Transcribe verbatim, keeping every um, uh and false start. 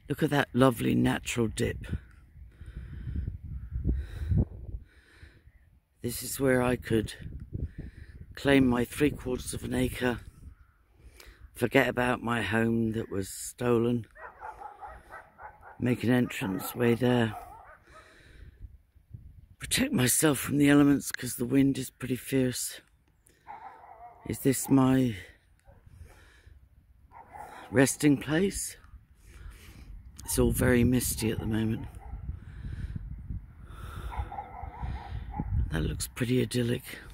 Look at that lovely natural dip. This is where I could claim my three quarters of an acre, forget about my home that was stolen, make an entrance way there, protect myself from the elements because the wind is pretty fierce. Is this my resting place? It's all very misty at the moment. That looks pretty idyllic.